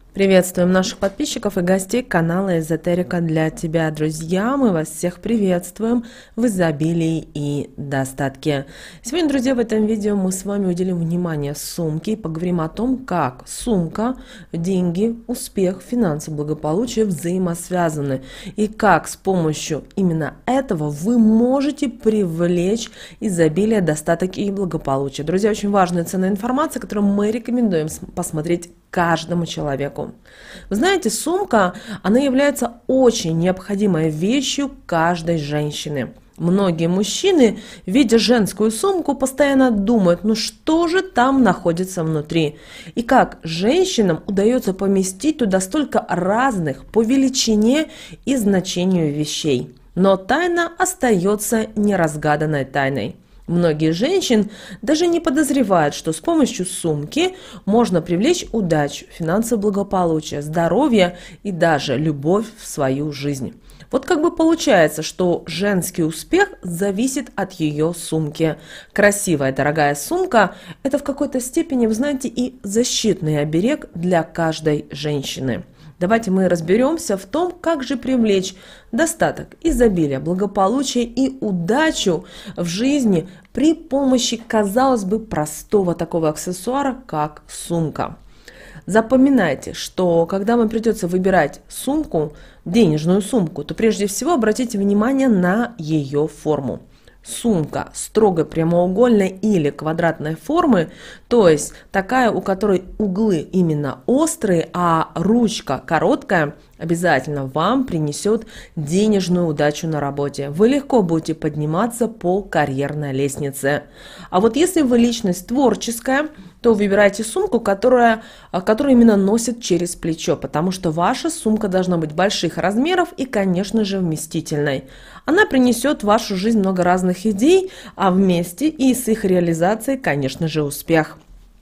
Приветствуем наших подписчиков и гостей канала Эзотерика для тебя, друзья. Мы вас всех приветствуем в изобилии и достатке. Сегодня, друзья, в этом видео мы с вами уделим внимание сумке и поговорим о том, как сумка, деньги, успех, финансы, благополучие взаимосвязаны и как с помощью именно этого вы можете привлечь изобилие, достаток и благополучие. Друзья, очень важная ценная информация, которую мы рекомендуем посмотреть каждому человеку. Вы знаете, сумка, она является очень необходимой вещью каждой женщины. Многие мужчины, видя женскую сумку, постоянно думают, ну что же там находится внутри? И как женщинам удается поместить туда столько разных по величине и значению вещей. Но тайна остается неразгаданной тайной. Многие женщины даже не подозревают, что с помощью сумки можно привлечь удачу, финансовое благополучие, здоровье и даже любовь в свою жизнь. Вот как бы получается, что женский успех зависит от ее сумки. Красивая, дорогая сумка – это в какой-то степени, вы знаете, и защитный оберег для каждой женщины. Давайте мы разберемся в том, как же привлечь достаток, изобилие, благополучие и удачу в жизни при помощи, казалось бы, простого такого аксессуара, как сумка. Запоминайте, что когда вам придется выбирать сумку, денежную сумку, то прежде всего обратите внимание на ее форму. Сумка строго прямоугольной или квадратной формы, то есть такая, у которой углы именно острые, а ручка короткая, обязательно вам принесет денежную удачу на работе. Вы легко будете подниматься по карьерной лестнице. А вот если вы личность творческая, то выбирайте сумку, которая именно носит через плечо, потому что ваша сумка должна быть больших размеров и, конечно же, вместительной. Она принесет в вашу жизнь много разных идей, а вместе и с их реализацией, конечно же, успех.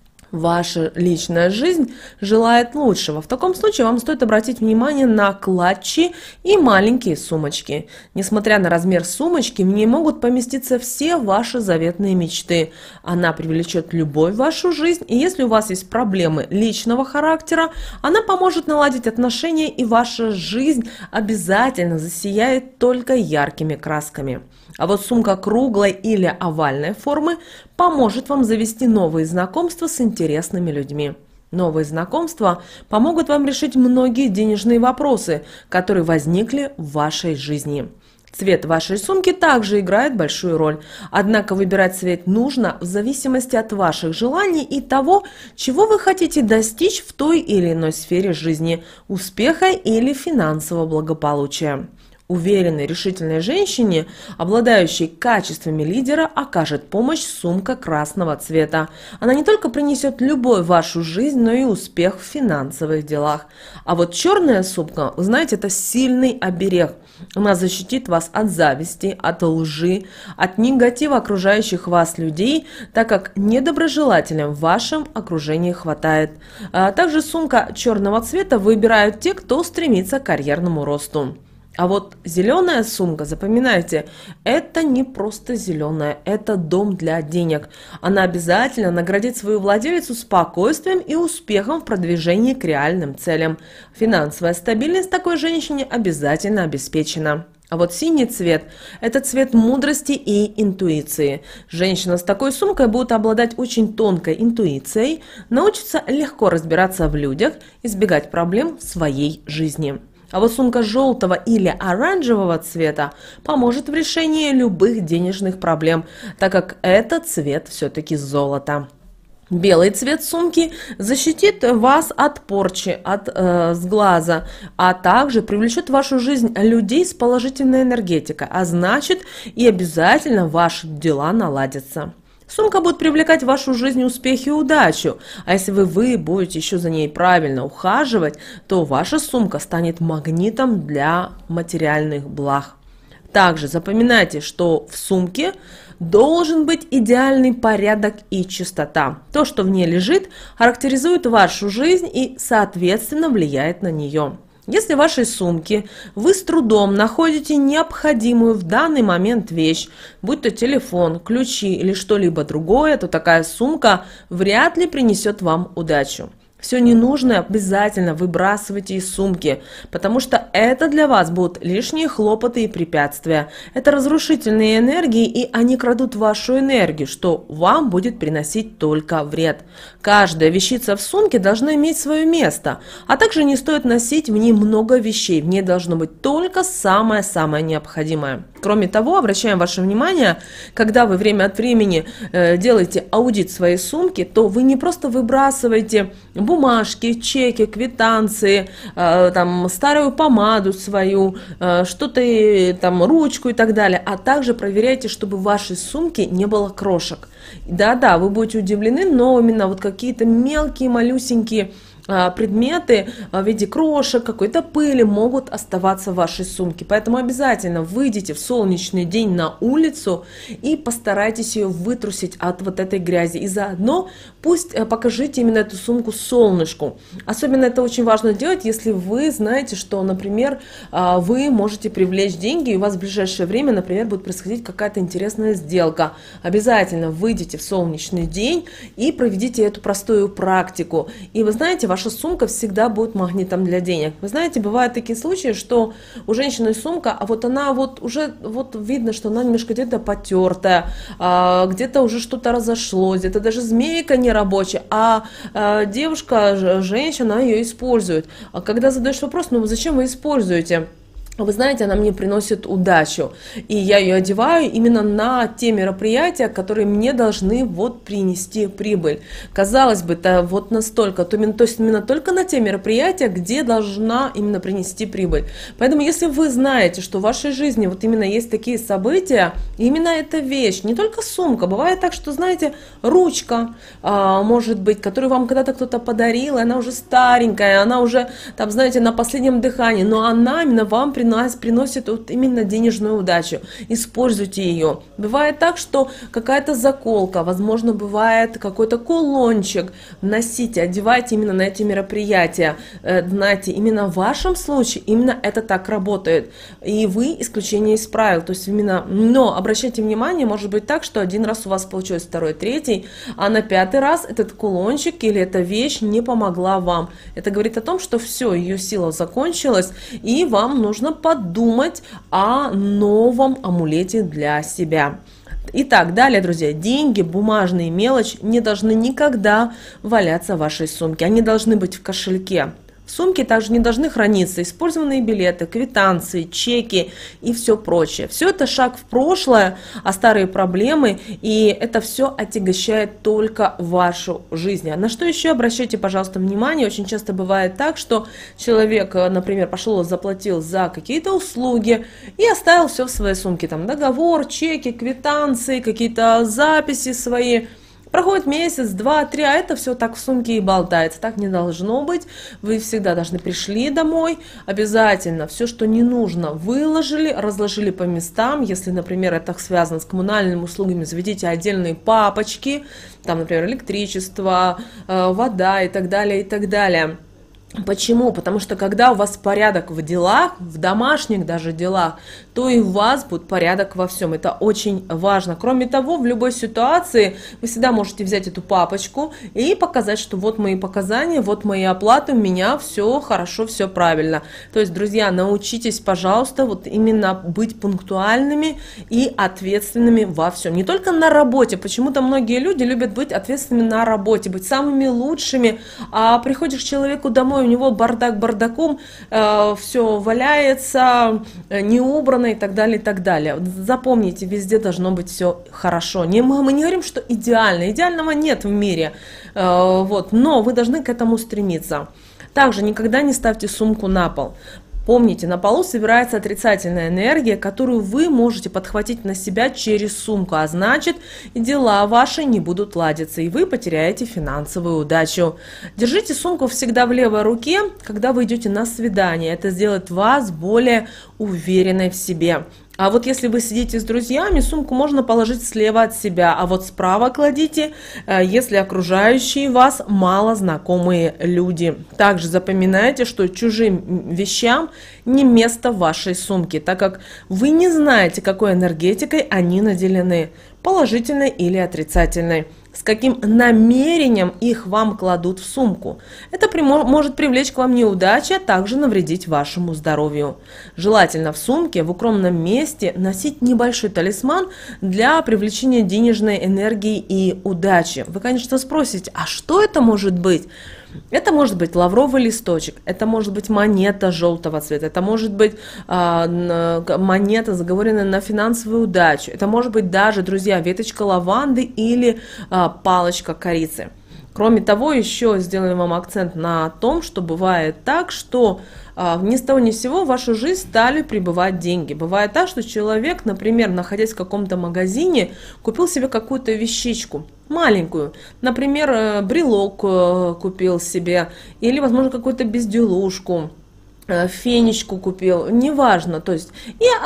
Ваша личная жизнь желает лучшего. В таком случае вам стоит обратить внимание на клатчи и маленькие сумочки. Несмотря на размер сумочки, в ней могут поместиться все ваши заветные мечты. Она привлечет любовь в вашу жизнь, и если у вас есть проблемы личного характера, она поможет наладить отношения, и ваша жизнь обязательно засияет только яркими красками. А вот сумка круглой или овальной формы поможет вам завести новые знакомства с интересными людьми. Новые знакомства помогут вам решить многие денежные вопросы, которые возникли в вашей жизни. Цвет вашей сумки также играет большую роль, однако выбирать цвет нужно в зависимости от ваших желаний и того, чего вы хотите достичь в той или иной сфере жизни, успеха или финансового благополучия. Уверенной, решительной женщине, обладающей качествами лидера, окажет помощь сумка красного цвета. Она не только принесет любовь в вашу жизнь, но и успех в финансовых делах. А вот черная сумка, вы знаете, это сильный оберег. Она защитит вас от зависти, от лжи, от негатива окружающих вас людей, так как недоброжелателям в вашем окружении хватает. Также сумка черного цвета выбирают те, кто стремится к карьерному росту. А вот зеленая сумка, запоминайте, это не просто зеленая, это дом для денег. Она обязательно наградит свою владелицу спокойствием и успехом в продвижении к реальным целям. Финансовая стабильность такой женщине обязательно обеспечена. А вот синий цвет – это цвет мудрости и интуиции. Женщина с такой сумкой будет обладать очень тонкой интуицией, научится легко разбираться в людях, избегать проблем в своей жизни. А вот сумка желтого или оранжевого цвета поможет в решении любых денежных проблем, так как это цвет все-таки золота. Белый цвет сумки защитит вас от порчи, от сглаза, а также привлечет в вашу жизнь людей с положительной энергетикой, а значит и обязательно ваши дела наладятся. Сумка будет привлекать в вашу жизнь успехи и удачу, а если вы будете еще за ней правильно ухаживать, то ваша сумка станет магнитом для материальных благ. Также запоминайте, что в сумке должен быть идеальный порядок и чистота. То, что в ней лежит, характеризует вашу жизнь и, соответственно, влияет на нее. Если в вашей сумке вы с трудом находите необходимую в данный момент вещь, будь то телефон, ключи или что-либо другое, то такая сумка вряд ли принесет вам удачу. Все ненужное обязательно выбрасывайте из сумки, потому что это для вас будут лишние хлопоты и препятствия. Это разрушительные энергии, и они крадут вашу энергию, что вам будет приносить только вред. Каждая вещица в сумке должна иметь свое место, а также не стоит носить в ней много вещей, в ней должно быть только самое-самое необходимое. Кроме того, обращаем ваше внимание, когда вы время от времени делаете аудит своей сумки, то вы не просто выбрасываете бумажки, чеки, квитанции, там, старую помаду свою, что-то там, ручку и так далее, а также проверяйте, чтобы в вашей сумке не было крошек. Да-да, вы будете удивлены, но именно вот какие-то мелкие, малюсенькие предметы в виде крошек, какой-то пыли могут оставаться в вашей сумке. Поэтому обязательно выйдите в солнечный день на улицу и постарайтесь ее вытрусить от вот этой грязи. И заодно пусть покажите именно эту сумку солнышку. Особенно это очень важно делать, если вы знаете, что, например, вы можете привлечь деньги, и у вас в ближайшее время, например, будет происходить какая-то интересная сделка. Обязательно выйдите в солнечный день и проведите эту простую практику. И вы знаете, ваша сумка всегда будет магнитом для денег. Вы знаете, бывают такие случаи, что у женщины сумка, а вот она вот уже вот видно, что она немножко где-то потертая, где-то уже что-то разошлось, где-то даже змейка не рабочая, а девушка, женщина, она ее использует. А когда задаешь вопрос, ну зачем вы используете? Вы знаете, она мне приносит удачу, и я ее одеваю именно на те мероприятия, которые мне должны вот принести прибыль. Казалось бы, это вот настолько, то есть именно только на те мероприятия, где должна именно принести прибыль. Поэтому, если вы знаете, что в вашей жизни вот именно есть такие события, именно эта вещь, не только сумка, бывает так, что, знаете, ручка, может быть, которую вам когда-то кто-то подарил, и она уже старенькая, она уже, там, знаете, на последнем дыхании, но она именно вам приносит вот именно денежную удачу. Используйте ее. Бывает так, что какая-то заколка, возможно, бывает какой-то кулончик. Носите, одевайте именно на эти мероприятия. Знаете, именно в вашем случае именно это так работает. И вы исключение из правил. То есть именно, но обращайте внимание, может быть так, что один раз у вас получилось, второй, третий, а на пятый раз этот кулончик или эта вещь не помогла вам. Это говорит о том, что все, ее сила закончилась, и вам нужно подумать о новом амулете для себя. Итак, далее, друзья, деньги, бумажные мелочь не должны никогда валяться в вашей сумке. Они должны быть в кошельке. В сумке также не должны храниться использованные билеты, квитанции, чеки и все прочее. Все это шаг в прошлое, а старые проблемы, и это все отягощает только вашу жизнь. А на что еще обращайте, пожалуйста, внимание. Очень часто бывает так, что человек, например, пошел, заплатил за какие-то услуги и оставил все в своей сумке. Там договор, чеки, квитанции, какие-то записи свои. Проходит месяц, два, три, а это все так в сумке и болтается. Так не должно быть. Вы всегда должны пришли домой, обязательно все, что не нужно, выложили, разложили по местам. Если, например, это связано с коммунальными услугами, заведите отдельные папочки, там, например, электричество, вода и так далее, и так далее. Почему? Потому что когда у вас порядок в делах, в домашних даже делах, то и у вас будет порядок во всем. Это очень важно. Кроме того, в любой ситуации вы всегда можете взять эту папочку и показать, что вот мои показания, вот мои оплаты, у меня все хорошо, все правильно. То есть, друзья, научитесь, пожалуйста, вот именно быть пунктуальными и ответственными во всем. Не только на работе. Почему-то многие люди любят быть ответственными на работе, быть самыми лучшими, а приходишь к человеку домой, у него бардак бардаком, все валяется, не убрано и так далее, и так далее. Запомните, везде должно быть все хорошо. Мы не говорим, что идеально. Идеального нет в мире, вот, но вы должны к этому стремиться. Также никогда не ставьте сумку на пол. Помните, на полу собирается отрицательная энергия, которую вы можете подхватить на себя через сумку, а значит, дела ваши не будут ладиться, и вы потеряете финансовую удачу. Держите сумку всегда в левой руке, когда вы идете на свидание. Это сделает вас более уверенной в себе. А вот если вы сидите с друзьями, сумку можно положить слева от себя, а вот справа кладите, если окружающие вас малознакомые люди. Также запоминайте, что чужим вещам не место в вашей сумке, так как вы не знаете, какой энергетикой они наделены, положительной или отрицательной. с каким намерением их вам кладут в сумку. Это может привлечь к вам неудачи, а также навредить вашему здоровью. Желательно в сумке в укромном месте носить небольшой талисман для привлечения денежной энергии и удачи. Вы, конечно, спросите, а что это может быть? Это может быть лавровый листочек, это может быть монета желтого цвета, это может быть монета, заговоренная на финансовую удачу, это может быть даже, друзья, веточка лаванды или палочка корицы. Кроме того, еще сделаем вам акцент на том, что бывает так, что ни с того ни с сего в вашу жизнь стали прибывать деньги. Бывает так, что человек, например, находясь в каком-то магазине, купил себе какую-то вещичку маленькую, например, брелок купил себе, или, возможно, какую-то безделушку, фенечку купил, неважно, то есть,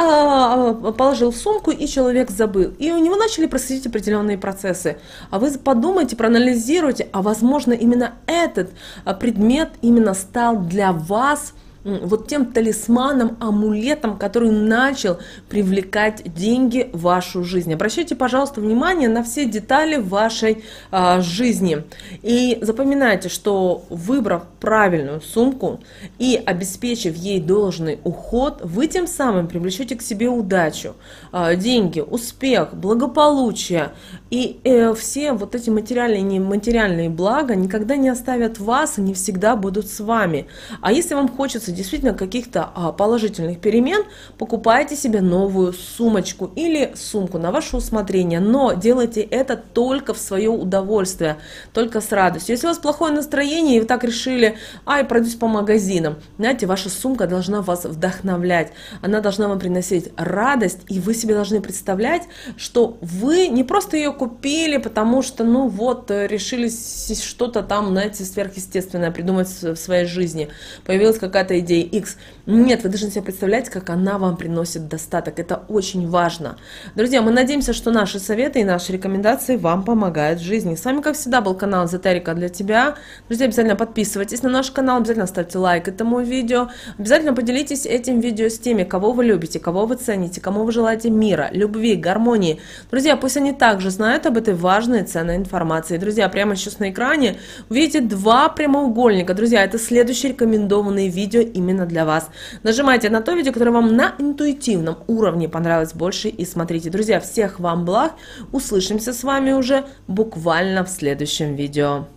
и положил в сумку, и человек забыл. И у него начали происходить определенные процессы. А вы подумайте, проанализируйте, а возможно именно этот предмет именно стал для вас вот тем талисманом, амулетом, который начал привлекать деньги в вашу жизнь. Обращайте, пожалуйста, внимание на все детали вашей жизни. И запоминайте, что выбрав правильную сумку и обеспечив ей должный уход, вы тем самым привлечете к себе удачу, деньги, успех, благополучие. И все вот эти материальные и нематериальные блага никогда не оставят вас и не всегда будут с вами. А если вам хочется действительно каких-то положительных перемен, покупайте себе новую сумочку или сумку на ваше усмотрение, но делайте это только в свое удовольствие, только с радостью. Если у вас плохое настроение и вы так решили, я пройдусь по магазинам, знаете, ваша сумка должна вас вдохновлять, она должна вам приносить радость, и вы себе должны представлять, что вы не просто ее купили, потому что, ну вот, решили что-то там, знаете, сверхъестественное придумать в своей жизни, появилась какая-то идея X. Нет, вы должны себе представлять, как она вам приносит достаток. Это очень важно. Друзья, мы надеемся, что наши советы и наши рекомендации вам помогают в жизни. С вами, как всегда, был канал Эзотерика для тебя. Друзья, обязательно подписывайтесь на наш канал, обязательно ставьте лайк этому видео. Обязательно поделитесь этим видео с теми, кого вы любите, кого вы цените, кому вы желаете мира, любви, гармонии. Друзья, пусть они также знают об этой важной и ценной информации. Друзья, прямо сейчас на экране вы видите два прямоугольника. Друзья, это следующие рекомендованные видео именно для вас. Нажимайте на то видео, которое вам на интуитивном уровне понравилось больше, и смотрите. Друзья, всех вам благ. Услышимся с вами уже буквально в следующем видео.